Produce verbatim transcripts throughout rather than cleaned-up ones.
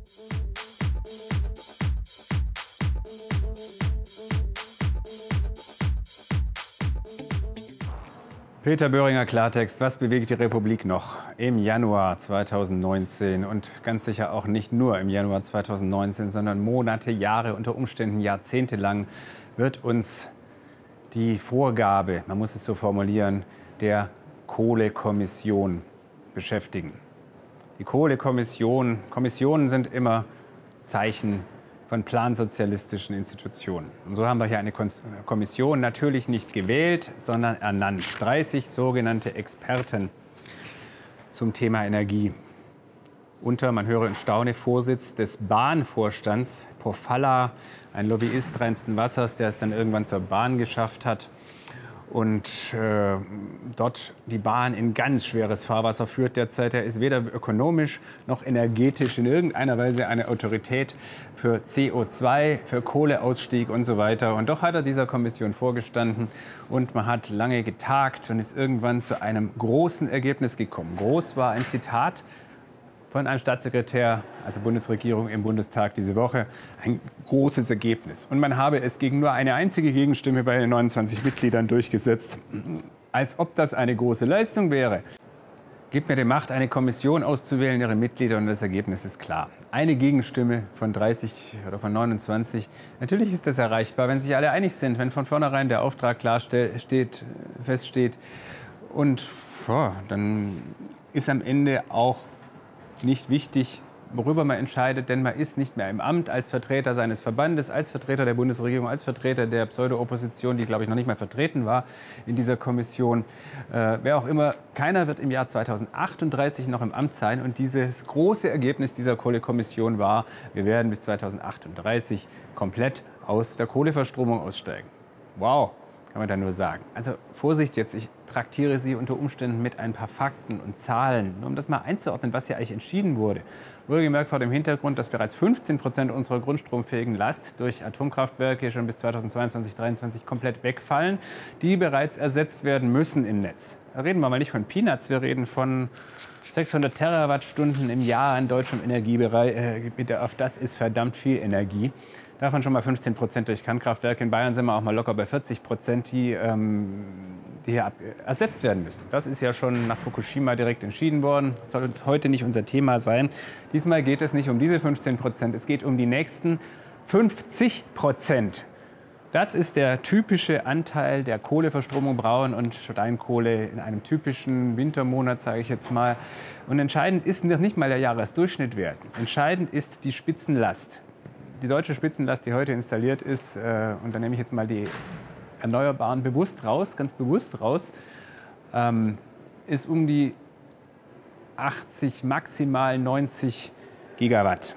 Peter Böhringer Klartext, was bewegt die Republik noch im Januar zweitausendneunzehn und ganz sicher auch nicht nur im Januar zweitausendneunzehn, sondern Monate, Jahre, unter Umständen Jahrzehnte lang wird uns die Vorgabe, man muss es so formulieren, der Kohlekommission beschäftigen. Die Kohlekommission, Kommissionen sind immer Zeichen von plansozialistischen Institutionen. Und so haben wir hier eine Kommission natürlich nicht gewählt, sondern ernannt. dreißig sogenannte Experten zum Thema Energie. Unter, man höre und staune, Vorsitz des Bahnvorstands, Pofalla, ein Lobbyist reinsten Wassers, der es dann irgendwann zur Bahn geschafft hat und äh, dort die Bahn in ganz schweres Fahrwasser führt derzeit. Er ist weder ökonomisch noch energetisch in irgendeiner Weise eine Autorität für C O zwei, für Kohleausstieg und so weiter. Und doch hat er dieser Kommission vorgestanden und man hat lange getagt und ist irgendwann zu einem großen Ergebnis gekommen. Groß war ein Zitat von einem Staatssekretär, also Bundesregierung im Bundestag diese Woche, ein großes Ergebnis. Und man habe es gegen nur eine einzige Gegenstimme bei den neunundzwanzig Mitgliedern durchgesetzt. Als ob das eine große Leistung wäre. Gibt mir die Macht, eine Kommission auszuwählen, ihre Mitglieder, und das Ergebnis ist klar. Eine Gegenstimme von dreißig oder von neunundzwanzig. Natürlich ist das erreichbar, wenn sich alle einig sind, wenn von vornherein der Auftrag klar steht, feststeht. Und oh, dann ist am Ende auch nicht wichtig, worüber man entscheidet, denn man ist nicht mehr im Amt als Vertreter seines Verbandes, als Vertreter der Bundesregierung, als Vertreter der Pseudo-Opposition, die, glaube ich, noch nicht mal vertreten war in dieser Kommission. Äh, wer auch immer, keiner wird im Jahr zweitausendachtunddreißig noch im Amt sein. Und dieses große Ergebnis dieser Kohlekommission war, wir werden bis zweitausendachtunddreißig komplett aus der Kohleverstromung aussteigen. Wow, kann man da nur sagen. Also Vorsicht jetzt, ich traktiere Sie unter Umständen mit ein paar Fakten und Zahlen, nur um das mal einzuordnen, was hier eigentlich entschieden wurde. Wohlgemerkt vor dem Hintergrund, dass bereits fünfzehn Prozent unserer grundstromfähigen Last durch Atomkraftwerke schon bis zweitausendzweiundzwanzig, zweitausenddreiundzwanzig komplett wegfallen, die bereits ersetzt werden müssen im Netz. Da reden wir mal nicht von Peanuts, wir reden von sechshundert Terawattstunden im Jahr in deutschem Energiebereich. Äh, auf das ist verdammt viel Energie. Davon schon mal fünfzehn Prozent durch Kernkraftwerke. In Bayern sind wir auch mal locker bei vierzig Prozent, die, ähm, die hier ab ersetzt werden müssen. Das ist ja schon nach Fukushima direkt entschieden worden. Das soll uns heute nicht unser Thema sein. Diesmal geht es nicht um diese fünfzehn Prozent, es geht um die nächsten fünfzig Prozent. Das ist der typische Anteil der Kohleverstromung, Braun- und Steinkohle in einem typischen Wintermonat, sage ich jetzt mal. Und entscheidend ist noch nicht mal der Jahresdurchschnittwert. Entscheidend ist die Spitzenlast. Die deutsche Spitzenlast, die heute installiert ist, äh, und da nehme ich jetzt mal die Erneuerbaren bewusst raus, ganz bewusst raus, ähm, ist um die achtzig, maximal neunzig Gigawatt.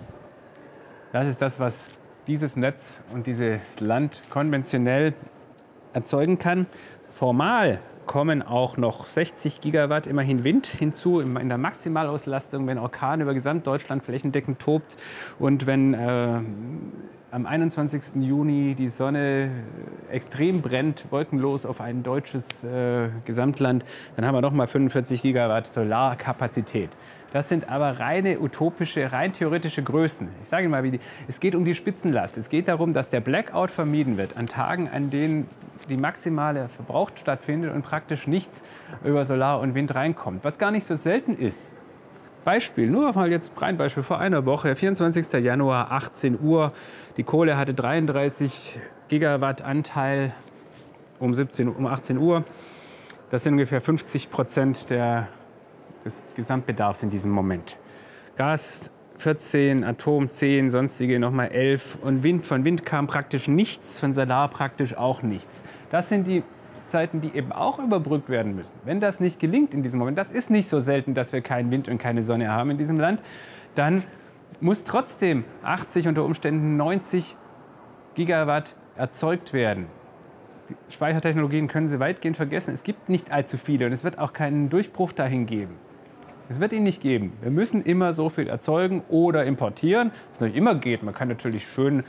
Das ist das, was dieses Netz und dieses Land konventionell erzeugen kann. Formal kommen auch noch sechzig Gigawatt, immerhin Wind hinzu in der Maximalauslastung, wenn Orkan über Gesamtdeutschland flächendeckend tobt und wenn äh, am einundzwanzigsten Juni die Sonne extrem brennt, wolkenlos auf ein deutsches äh, Gesamtland, dann haben wir noch mal fünfundvierzig Gigawatt Solarkapazität. Das sind aber reine utopische, rein theoretische Größen. Ich sage Ihnen mal, wie die, es geht um die Spitzenlast. Es geht darum, dass der Blackout vermieden wird an Tagen, an denen die maximale Verbrauch stattfindet und praktisch nichts über Solar und Wind reinkommt. Was gar nicht so selten ist. Beispiel, nur mal jetzt ein Beispiel vor einer Woche, vierundzwanzigsten Januar, achtzehn Uhr. Die Kohle hatte dreiunddreißig Gigawatt Anteil um, siebzehn, um achtzehn Uhr. Das sind ungefähr fünfzig Prozent der des Gesamtbedarfs in diesem Moment. Gas vierzehn, Atom zehn, sonstige nochmal elf und Wind, von Wind kam praktisch nichts, von Solar praktisch auch nichts. Das sind die Zeiten, die eben auch überbrückt werden müssen. Wenn das nicht gelingt in diesem Moment, das ist nicht so selten, dass wir keinen Wind und keine Sonne haben in diesem Land, dann muss trotzdem achtzig, unter Umständen neunzig Gigawatt erzeugt werden. Die Speichertechnologien können Sie weitgehend vergessen. Es gibt nicht allzu viele und es wird auch keinen Durchbruch dahin geben. Es wird ihn nicht geben. Wir müssen immer so viel erzeugen oder importieren, was natürlich immer geht. Man kann natürlich schön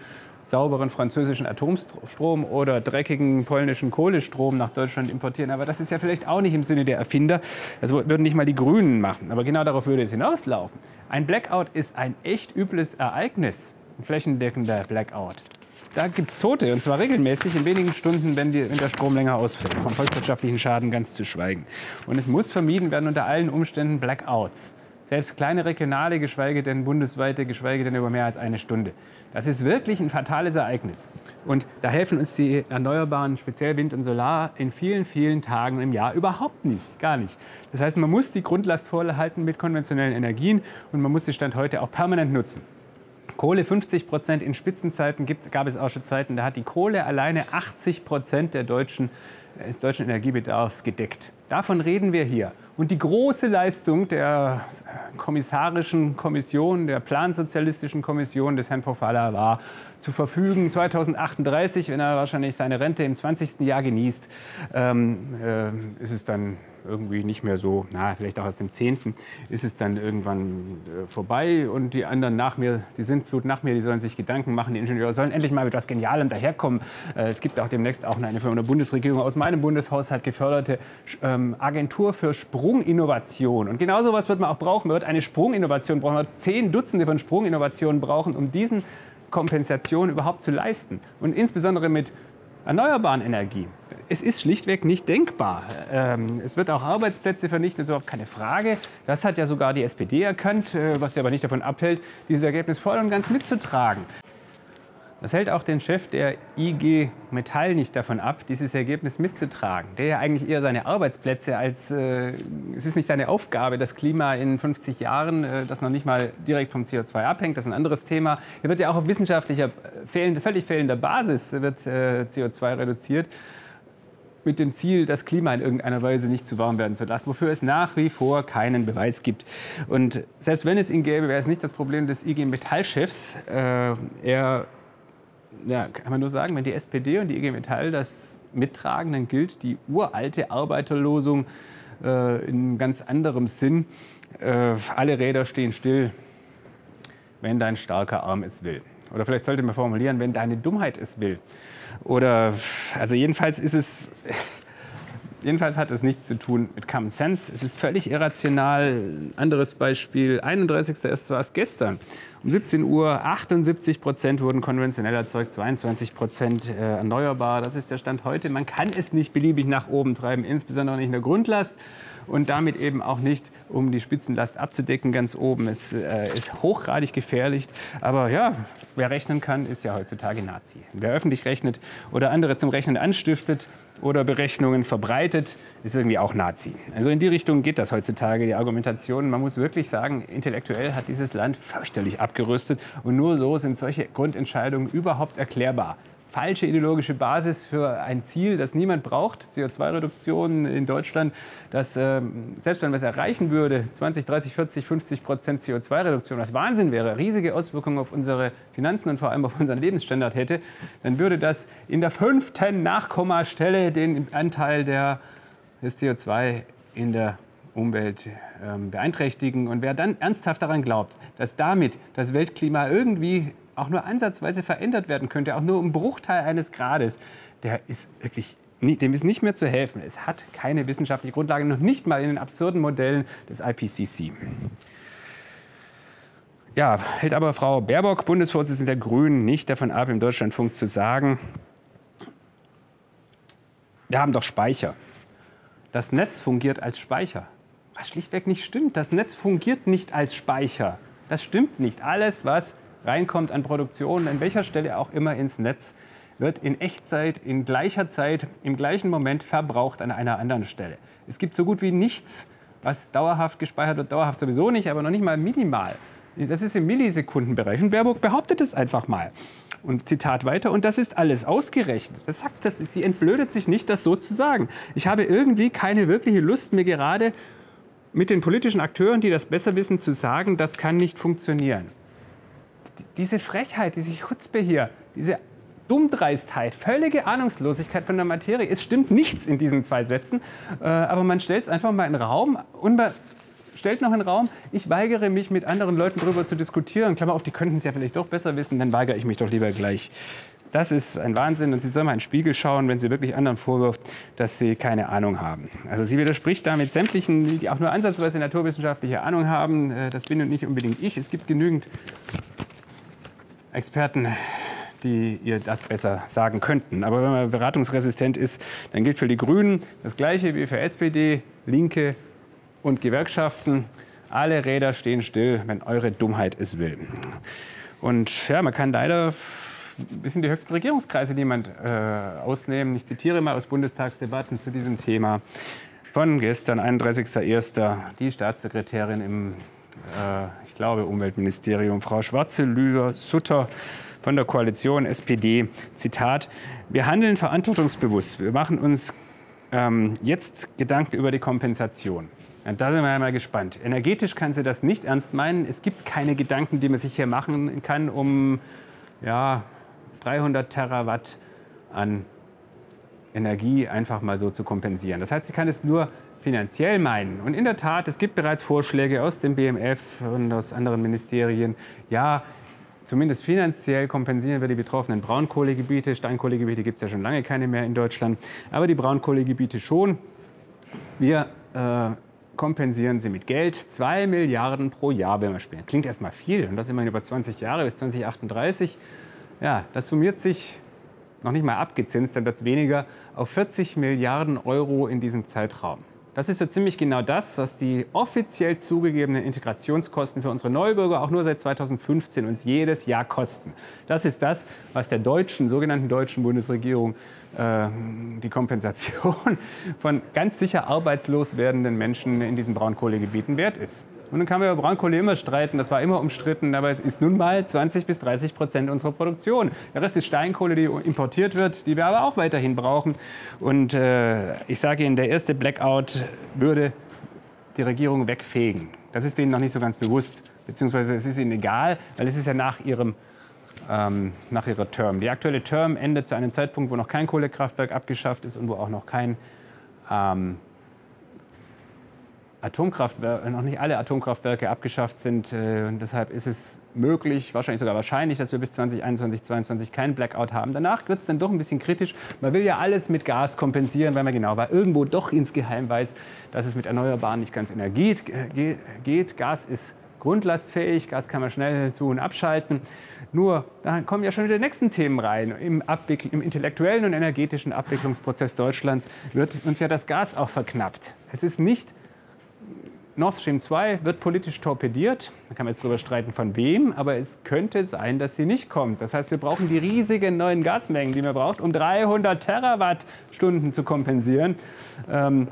sauberen französischen Atomstrom oder dreckigen polnischen Kohlestrom nach Deutschland importieren. Aber das ist ja vielleicht auch nicht im Sinne der Erfinder. Das würden nicht mal die Grünen machen. Aber genau darauf würde es hinauslaufen. Ein Blackout ist ein echt übles Ereignis, ein flächendeckender Blackout. Da gibt es Tote, und zwar regelmäßig in wenigen Stunden, wenn, die, wenn der Strom länger ausfällt. Von volkswirtschaftlichen Schaden ganz zu schweigen. Und es muss vermieden werden unter allen Umständen Blackouts. Selbst kleine regionale, geschweige denn bundesweite, geschweige denn über mehr als eine Stunde. Das ist wirklich ein fatales Ereignis. Und da helfen uns die Erneuerbaren, speziell Wind und Solar, in vielen, vielen Tagen im Jahr überhaupt nicht. Gar nicht. Das heißt, man muss die Grundlast vorhalten mit konventionellen Energien und man muss sie Stand heute auch permanent nutzen. Kohle fünfzig Prozent in Spitzenzeiten gibt, gab es auch schon Zeiten, da hat die Kohle alleine achtzig Prozent der deutschen, des deutschen Energiebedarfs gedeckt. Davon reden wir hier. Und die große Leistung der kommissarischen Kommission, der plansozialistischen Kommission des Herrn Pofalla war, zu verfügen, zweitausendachtunddreißig, wenn er wahrscheinlich seine Rente im zwanzigsten Jahr genießt, ähm, äh, ist es dann irgendwie nicht mehr so, na, vielleicht auch aus dem zehnten ist es dann irgendwann äh, vorbei. Und die anderen nach mir, die Sintflut nach mir, die sollen sich Gedanken machen. Die Ingenieure sollen endlich mal mit etwas Genialem daherkommen. Äh, es gibt auch demnächst auch eine von der Bundesregierung aus meinem Bundeshaushalt geförderte ähm, Agentur für Sprunginnovation. Und genau so was wird man auch brauchen. Man wird eine Sprunginnovation brauchen. Man wird zehn Dutzende von Sprunginnovationen brauchen, um diesen Kompensation überhaupt zu leisten. Und insbesondere mit erneuerbaren Energie. Es ist schlichtweg nicht denkbar. Ähm, es wird auch Arbeitsplätze vernichten, das ist überhaupt keine Frage. Das hat ja sogar die S P D erkannt, äh, was sie aber nicht davon abhält, dieses Ergebnis voll und ganz mitzutragen. Das hält auch den Chef der I G Metall nicht davon ab, dieses Ergebnis mitzutragen. Der ja eigentlich eher seine Arbeitsplätze als, äh, es ist nicht seine Aufgabe, das Klima in fünfzig Jahren, äh, das noch nicht mal direkt vom C O zwei abhängt, das ist ein anderes Thema. Hier wird ja auch auf wissenschaftlicher, fehlend, völlig fehlender Basis wird äh, C O zwei reduziert, mit dem Ziel, das Klima in irgendeiner Weise nicht zu warm werden zu lassen, wofür es nach wie vor keinen Beweis gibt. Und selbst wenn es ihn gäbe, wäre es nicht das Problem des I G Metall-Chefs. Äh, er Ja, kann man nur sagen, wenn die S P D und die I G Metall das mittragen, dann gilt die uralte Arbeiterlosung äh, in ganz anderem Sinn. Äh, alle Räder stehen still, wenn dein starker Arm es will. Oder vielleicht sollte man formulieren, wenn deine Dummheit es will. Oder, also jedenfalls ist es... Jedenfalls hat es nichts zu tun mit Common Sense. Es ist völlig irrational. Ein anderes Beispiel, einunddreißigster erster war es gestern. Um siebzehn Uhr, achtundsiebzig Prozent wurden konventionell erzeugt, zweiundzwanzig Prozent äh, erneuerbar. Das ist der Stand heute. Man kann es nicht beliebig nach oben treiben, insbesondere nicht in der Grundlast. Und damit eben auch nicht, um die Spitzenlast abzudecken ganz oben. Es äh, ist hochgradig gefährlich. Aber ja, wer rechnen kann, ist ja heutzutage Nazi. Wer öffentlich rechnet oder andere zum Rechnen anstiftet oder Berechnungen verbreitet, ist irgendwie auch Nazi. Also in die Richtung geht das heutzutage, die Argumentation. Man muss wirklich sagen, intellektuell hat dieses Land fürchterlich abgerüstet. Und nur so sind solche Grundentscheidungen überhaupt erklärbar. Falsche ideologische Basis für ein Ziel, das niemand braucht, C O zwei Reduktion in Deutschland, das, äh, selbst wenn man es erreichen würde, zwanzig, dreißig, vierzig, fünfzig Prozent C O zwei Reduktion, was Wahnsinn wäre, riesige Auswirkungen auf unsere Finanzen und vor allem auf unseren Lebensstandard hätte, dann würde das in der fünften Nachkommastelle den Anteil der, des C O zwei in der Umwelt ähm, beeinträchtigen. Und wer dann ernsthaft daran glaubt, dass damit das Weltklima irgendwie auch nur ansatzweise verändert werden könnte, auch nur um Bruchteil eines Grades, der ist wirklich, nicht, dem ist nicht mehr zu helfen. Es hat keine wissenschaftliche Grundlage, noch nicht mal in den absurden Modellen des I P C C. Ja, hält aber Frau Baerbock, Bundesvorsitzende der Grünen, nicht davon ab, im Deutschlandfunk zu sagen, wir haben doch Speicher. Das Netz fungiert als Speicher. Was schlichtweg nicht stimmt. Das Netz fungiert nicht als Speicher. Das stimmt nicht. Alles, was reinkommt an Produktion, an welcher Stelle auch immer ins Netz, wird in Echtzeit, in gleicher Zeit, im gleichen Moment verbraucht an einer anderen Stelle. Es gibt so gut wie nichts, was dauerhaft gespeichert wird, dauerhaft sowieso nicht, aber noch nicht mal minimal. Das ist im Millisekundenbereich. Und Baerbock behauptet es einfach mal. Und Zitat weiter, und das ist alles ausgerechnet. Das sagt das, sie entblödet sich nicht, das so zu sagen. Ich habe irgendwie keine wirkliche Lust, mir gerade mit den politischen Akteuren, die das besser wissen, zu sagen, das kann nicht funktionieren. Diese Frechheit, diese Chutzpe hier, diese Dummdreistheit, völlige Ahnungslosigkeit von der Materie. Es stimmt nichts in diesen zwei Sätzen, äh, aber man stellt es einfach mal in den Raum und man stellt noch in den Raum, ich weigere mich, mit anderen Leuten darüber zu diskutieren. Klammer auf, die könnten es ja vielleicht doch besser wissen, dann weigere ich mich doch lieber gleich. Das ist ein Wahnsinn und sie soll mal in den Spiegel schauen, wenn sie wirklich anderen vorwirft, dass sie keine Ahnung haben. Also sie widerspricht damit sämtlichen, die auch nur ansatzweise naturwissenschaftliche Ahnung haben. Das bin und nicht unbedingt ich. Es gibt genügend Experten, die ihr das besser sagen könnten. Aber wenn man beratungsresistent ist, dann gilt für die Grünen das Gleiche wie für S P D, Linke und Gewerkschaften. Alle Räder stehen still, wenn eure Dummheit es will. Und ja, man kann leider ein bisschen die höchsten Regierungskreise niemand äh, ausnehmen. Ich zitiere mal aus Bundestagsdebatten zu diesem Thema von gestern, einunddreißigster erster Die Staatssekretärin im, äh, ich glaube, Umweltministerium, Frau Schwarzelüger-Sutter von der Koalition S P D. Zitat: Wir handeln verantwortungsbewusst. Wir machen uns ähm, jetzt Gedanken über die Kompensation. Ja, da sind wir ja mal gespannt. Energetisch kann sie das nicht ernst meinen. Es gibt keine Gedanken, die man sich hier machen kann, um ja, dreihundert Terawatt an Energie einfach mal so zu kompensieren. Das heißt, sie kann es nur finanziell meinen. Und in der Tat, es gibt bereits Vorschläge aus dem B M F und aus anderen Ministerien. Ja, zumindest finanziell kompensieren wir die betroffenen Braunkohlegebiete. Steinkohlegebiete gibt es ja schon lange keine mehr in Deutschland. Aber die Braunkohlegebiete schon. Wir äh, kompensieren sie mit Geld. Zwei Milliarden pro Jahr, wenn wir spielen. Klingt erstmal viel. Und das immerhin über zwanzig Jahre bis zweitausendachtunddreißig. Ja, das summiert sich, noch nicht mal abgezinst, dann wird es weniger, auf vierzig Milliarden Euro in diesem Zeitraum. Das ist so ziemlich genau das, was die offiziell zugegebenen Integrationskosten für unsere Neubürger auch nur seit zweitausendfünfzehn uns jedes Jahr kosten. Das ist das, was der deutschen, sogenannten deutschen Bundesregierung äh, die Kompensation von ganz sicher arbeitslos werdenden Menschen in diesen Braunkohlegebieten wert ist. Und dann kann man über Braunkohle immer streiten, das war immer umstritten, aber es ist nun mal zwanzig bis dreißig Prozent unserer Produktion. Der Rest ist Steinkohle, die importiert wird, die wir aber auch weiterhin brauchen. Und äh, ich sage Ihnen, der erste Blackout würde die Regierung wegfegen. Das ist denen noch nicht so ganz bewusst, beziehungsweise es ist ihnen egal, weil es ist ja nach ihrem ähm, nach ihrer Term. Die aktuelle Term endet zu einem Zeitpunkt, wo noch kein Kohlekraftwerk abgeschafft ist und wo auch noch kein ähm, Atomkraftwerke, noch nicht alle Atomkraftwerke abgeschafft sind. Und deshalb ist es möglich, wahrscheinlich sogar wahrscheinlich, dass wir bis zweitausendeinundzwanzig, zweitausendzweiundzwanzig keinen Blackout haben. Danach wird es dann doch ein bisschen kritisch. Man will ja alles mit Gas kompensieren, weil man genau war, irgendwo doch insgeheim weiß, dass es mit Erneuerbaren nicht ganz Energie geht. Gas ist grundlastfähig, Gas kann man schnell zu- und abschalten. Nur, da kommen ja schon wieder die nächsten Themen rein. Im, Abwickl- im intellektuellen und energetischen Abwicklungsprozess Deutschlands wird uns ja das Gas auch verknappt. Es ist nicht Nord Stream zwei wird politisch torpediert. Da kann man jetzt darüber streiten, von wem. Aber es könnte sein, dass sie nicht kommt. Das heißt, wir brauchen die riesigen neuen Gasmengen, die man braucht, um dreihundert Terawattstunden zu kompensieren. Ähm,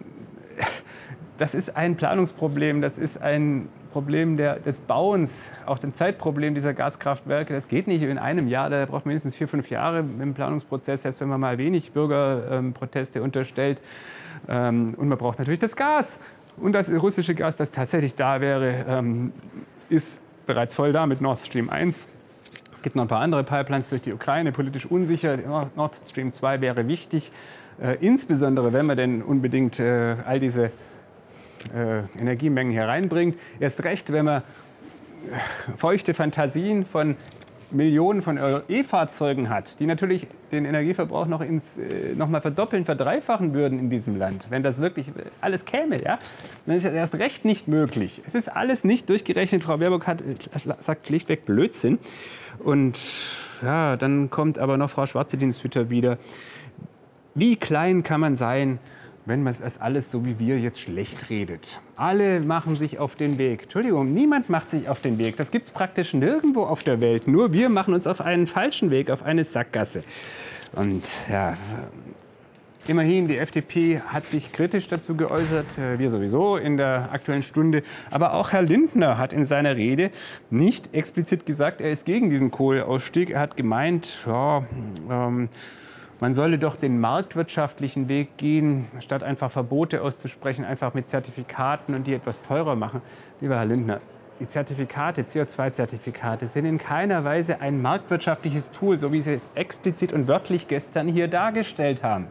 das ist ein Planungsproblem. Das ist ein Problem der, des Bauens, auch ein Zeitproblem dieser Gaskraftwerke. Das geht nicht in einem Jahr. Da braucht man mindestens vier, fünf Jahre im Planungsprozess, selbst wenn man mal wenig Bürgerproteste ähm, unterstellt. Ähm, und man braucht natürlich das Gas. Und das russische Gas, das tatsächlich da wäre, ähm, ist bereits voll da mit Nord Stream eins. Es gibt noch ein paar andere Pipelines durch die Ukraine, politisch unsicher. Nord Stream zwei wäre wichtig, äh, insbesondere wenn man denn unbedingt äh, all diese äh, Energiemengen hier reinbringt. Erst recht, wenn man feuchte Fantasien von Millionen von E-Fahrzeugen hat, die natürlich den Energieverbrauch noch, ins, äh, noch mal verdoppeln, verdreifachen würden in diesem Land. Wenn das wirklich alles käme, ja, dann ist das erst recht nicht möglich. Es ist alles nicht durchgerechnet. Frau Baerbock hat, sagt schlichtweg Blödsinn. Und ja, dann kommt aber noch Frau Schwarze-Diensthüter wieder. Wie klein kann man sein, wenn man es alles so wie wir jetzt schlecht redet? Alle machen sich auf den Weg. Entschuldigung, niemand macht sich auf den Weg. Das gibt es praktisch nirgendwo auf der Welt. Nur wir machen uns auf einen falschen Weg, auf eine Sackgasse. Und ja, immerhin, die F D P hat sich kritisch dazu geäußert, wir sowieso in der Aktuellen Stunde. Aber auch Herr Lindner hat in seiner Rede nicht explizit gesagt, er ist gegen diesen Kohleausstieg. Er hat gemeint, ja, ähm, man solle doch den marktwirtschaftlichen Weg gehen, statt einfach Verbote auszusprechen, einfach mit Zertifikaten und die etwas teurer machen. Lieber Herr Lindner, die Zertifikate, C O zwei Zertifikate, sind in keiner Weise ein marktwirtschaftliches Tool, so wie Sie es explizit und wörtlich gestern hier dargestellt haben.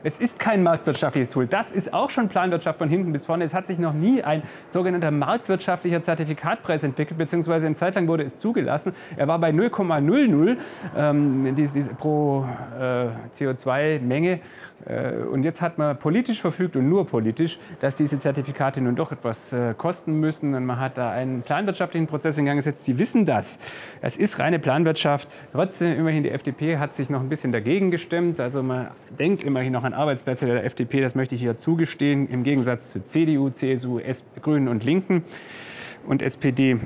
Es ist kein marktwirtschaftliches Tool. Das ist auch schon Planwirtschaft von hinten bis vorne. Es hat sich noch nie ein sogenannter marktwirtschaftlicher Zertifikatpreis entwickelt, beziehungsweise eine Zeit lang wurde es zugelassen. Er war bei null Komma null null ähm, diese, diese pro äh, C O zwei Menge. Äh, und jetzt hat man politisch verfügt und nur politisch, dass diese Zertifikate nun doch etwas äh, kosten müssen. Und man hat da einen planwirtschaftlichen Prozess in Gang gesetzt. Sie wissen das. Es ist reine Planwirtschaft. Trotzdem, immerhin, die F D P hat sich noch ein bisschen dagegen gestimmt. Also man denkt immerhin noch an Arbeitsplätze der F D P, das möchte ich hier zugestehen, im Gegensatz zu C D U, C S U, S Grünen und Linken und S P D.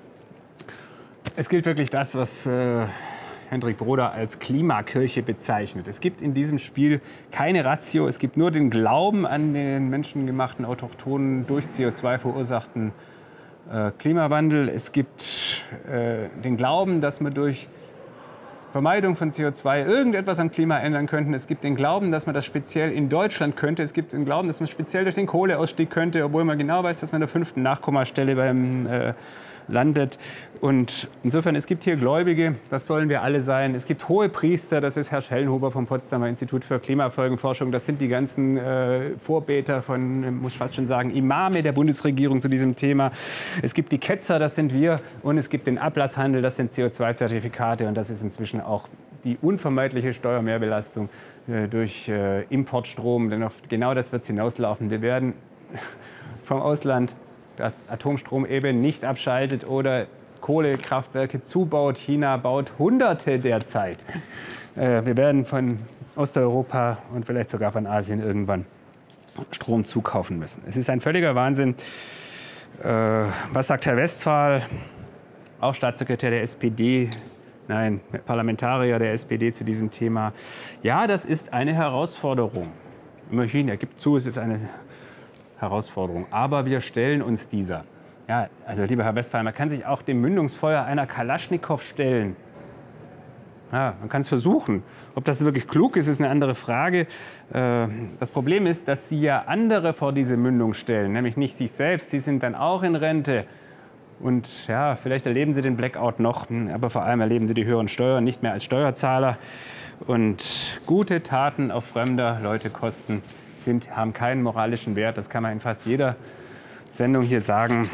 Es gilt wirklich das, was äh, Hendrik Broder als Klimakirche bezeichnet. Es gibt in diesem Spiel keine Ratio, es gibt nur den Glauben an den menschengemachten, autochthonen, durch C O zwei verursachten äh, Klimawandel. Es gibt äh, den Glauben, dass man durch Vermeidung von C O zwei irgendetwas am Klima ändern könnten. Es gibt den Glauben, dass man das speziell in Deutschland könnte. Es gibt den Glauben, dass man speziell durch den Kohleausstieg könnte, obwohl man genau weiß, dass man an der fünften Nachkommastelle beim äh, landet. Und insofern, es gibt hier Gläubige, das sollen wir alle sein. Es gibt Hohepriester, das ist Herr Schellenhuber vom Potsdamer Institut für Klimafolgenforschung. Das sind die ganzen äh, Vorbeter von, muss ich fast schon sagen, Imame der Bundesregierung zu diesem Thema. Es gibt die Ketzer, das sind wir. Und es gibt den Ablasshandel, das sind C O zwei Zertifikate. Und das ist inzwischen auch die unvermeidliche Steuermehrbelastung äh, durch äh, Importstrom. Denn auf genau das wird es hinauslaufen. Wir werden vom Ausland das Atomstrom eben nicht abschaltet oder Kohlekraftwerke zubaut. China baut Hunderte derzeit. Äh, wir werden von Osteuropa und vielleicht sogar von Asien irgendwann Strom zukaufen müssen. Es ist ein völliger Wahnsinn. Äh, was sagt Herr Westphal, auch Staatssekretär der S P D, nein, Parlamentarier der S P D zu diesem Thema? Ja, das ist eine Herausforderung. Immerhin, er gibt zu, es ist eine Herausforderung. Aber wir stellen uns dieser. Ja, also lieber Herr Westphal, man kann sich auch dem Mündungsfeuer einer Kalaschnikow stellen. Ja, man kann es versuchen. Ob das wirklich klug ist, ist eine andere Frage. Das Problem ist, dass Sie ja andere vor diese Mündung stellen, nämlich nicht sich selbst. Sie sind dann auch in Rente. Und ja, vielleicht erleben Sie den Blackout noch, aber vor allem erleben Sie die höheren Steuern nicht mehr als Steuerzahler. Und gute Taten auf fremder Leute Kosten sind, haben keinen moralischen Wert. Das kann man in fast jeder Sendung hier sagen.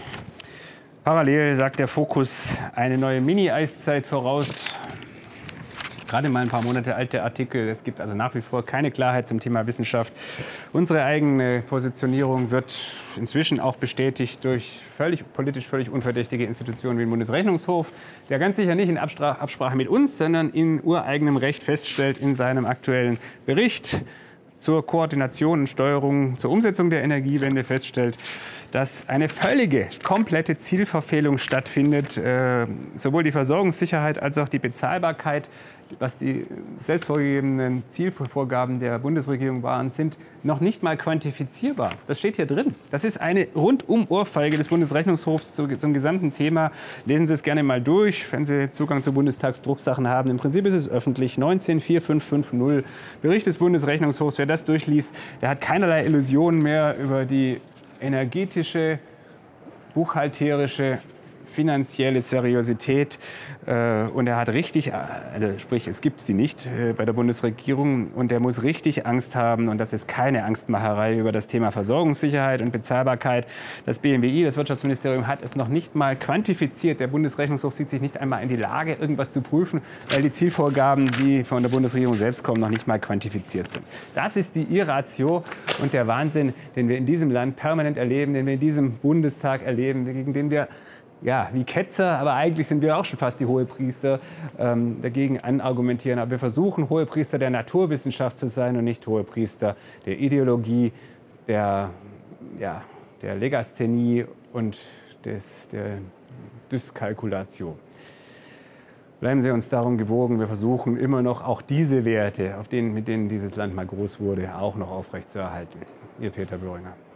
Parallel sagt der Fokus eine neue Mini-Eiszeit voraus. Gerade mal ein paar Monate alte Artikel. Es gibt also nach wie vor keine Klarheit zum Thema Wissenschaft. Unsere eigene Positionierung wird inzwischen auch bestätigt durch völlig, politisch völlig unverdächtige Institutionen wie den Bundesrechnungshof, der ganz sicher nicht in Absprache mit uns, sondern in ureigenem Recht feststellt in seinem aktuellen Bericht zur Koordination und Steuerung, zur Umsetzung der Energiewende feststellt, dass eine völlige, komplette Zielverfehlung stattfindet. Äh, sowohl die Versorgungssicherheit als auch die Bezahlbarkeit, was die selbst vorgegebenen Zielvorgaben der Bundesregierung waren, sind noch nicht mal quantifizierbar. Das steht hier drin. Das ist eine Rundum-Ohrfeige des Bundesrechnungshofs zu, zum gesamten Thema. Lesen Sie es gerne mal durch, wenn Sie Zugang zu Bundestagsdrucksachen haben. Im Prinzip ist es öffentlich. neunzehn vier fünf fünf null, Bericht des Bundesrechnungshofs. Wer das durchliest, der hat keinerlei Illusionen mehr über die energetische, buchhalterische, finanzielle Seriosität. Äh, und er hat richtig, also sprich, es gibt sie nicht äh, bei der Bundesregierung. Und er muss richtig Angst haben. Und das ist keine Angstmacherei über das Thema Versorgungssicherheit und Bezahlbarkeit. Das B M W I, das Wirtschaftsministerium, hat es noch nicht mal quantifiziert. Der Bundesrechnungshof sieht sich nicht einmal in die Lage, irgendwas zu prüfen, weil die Zielvorgaben, die von der Bundesregierung selbst kommen, noch nicht mal quantifiziert sind. Das ist die Irratio und der Wahnsinn, den wir in diesem Land permanent erleben, den wir in diesem Bundestag erleben, gegen den wir ja, wie Ketzer, aber eigentlich sind wir auch schon fast die Hohepriester, ähm, dagegen anargumentieren. Aber wir versuchen, Hohepriester der Naturwissenschaft zu sein und nicht Hohepriester der Ideologie, der, ja, der Legasthenie und des, der Dyskalkulation. Bleiben Sie uns darum gewogen. Wir versuchen immer noch auch diese Werte, auf denen, mit denen dieses Land mal groß wurde, auch noch aufrechtzuerhalten. Ihr Peter Böhringer.